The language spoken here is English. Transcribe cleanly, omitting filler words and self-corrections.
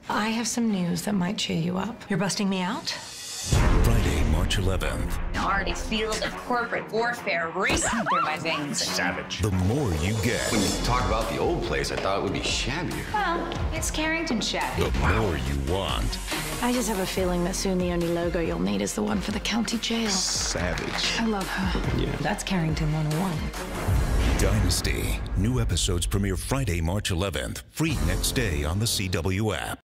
I have some news that might cheer you up. You're busting me out? Friday, March 11th. I already feel the corporate warfare racing through my veins. Savage. The more you get, When you talk about the old place, I thought it would be shabbier. Well, it's Carrington shabby. the more you want. I just have a feeling that soon the only logo you'll need is the one for the county jail. Savage. I love her. Yeah. That's Carrington 101. Dynasty. New episodes premiere Friday, March 11th. Free next day on the CW app.